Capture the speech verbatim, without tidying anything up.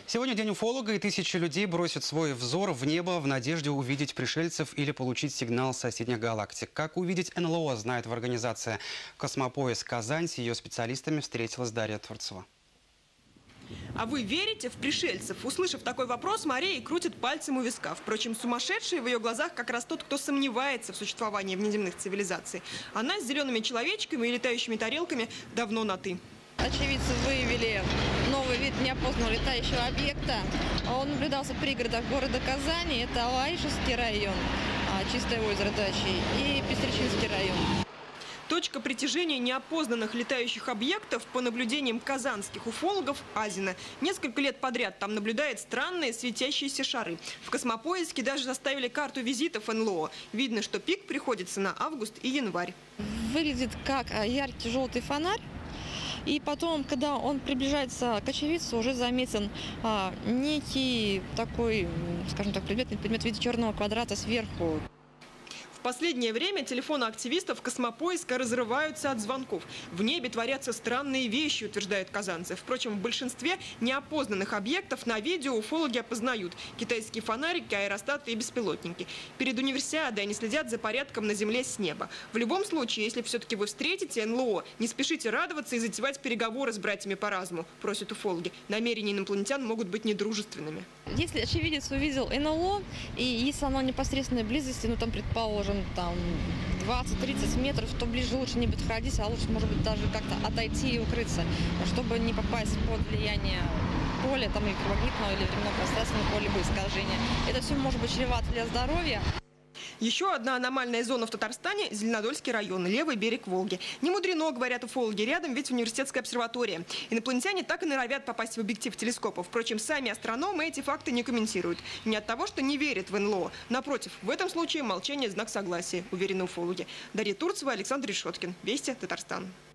Сегодня день уфолога, и тысячи людей бросят свой взор в небо в надежде увидеть пришельцев или получить сигнал соседних галактик. Как увидеть эн эл о, знает в организации «Космопоиск Казань». С ее специалистами встретилась Дарья Творцова. А вы верите в пришельцев? Услышав такой вопрос, Мария крутит пальцем у виска. Впрочем, сумасшедший в ее глазах как раз тот, кто сомневается в существовании внеземных цивилизаций. Она с зелеными человечками и летающими тарелками давно на «ты». Очевидцы выявили новый вид неопознанного летающего объекта. Он наблюдался в пригородах города Казани. Это Алаишевский район, Чистое озеро Дачи, и Пестричинский район. Точка притяжения неопознанных летающих объектов, по наблюдениям казанских уфологов, Азина. Несколько лет подряд там наблюдает странные светящиеся шары. В «Космопоиске» даже составили карту визитов эн эл о. Видно, что пик приходится на август и январь. Выглядит как яркий желтый фонарь. И потом, когда он приближается к очевидцу, уже заметен а, некий такой, скажем так, предмет, предмет в виде черного квадрата сверху. В последнее время телефоны активистов «Космопоиска» разрываются от звонков. В небе творятся странные вещи, утверждают казанцы. Впрочем, в большинстве неопознанных объектов на видео уфологи опознают китайские фонарики, аэростаты и беспилотники. Перед универсиадой они следят за порядком на земле с неба. В любом случае, если все-таки вы встретите эн эл о, не спешите радоваться и затевать переговоры с братьями по разуму, просят уфологи. Намерения инопланетян могут быть недружественными. Если очевидец увидел эн эл о, и если оно в непосредственной близости, ну там, предположим, там двадцать-тридцать метров, то ближе лучше не подходить, а лучше, может быть, даже как-то отойти и укрыться, чтобы не попасть под влияние поля, там, и кругогнитного или временно-пространственного поля искажения. Это все может быть чревато для здоровья. Еще одна аномальная зона в Татарстане – Зеленодольский район, левый берег Волги. Не мудрено, говорят уфологи, рядом ведь университетская обсерватория. Инопланетяне так и норовят попасть в объектив телескопа. Впрочем, сами астрономы эти факты не комментируют. Не от того, что не верят в эн эл о. Напротив, в этом случае молчание – знак согласия, уверены уфологи. Дарья Турцева, Александр Решеткин. Вести, Татарстан.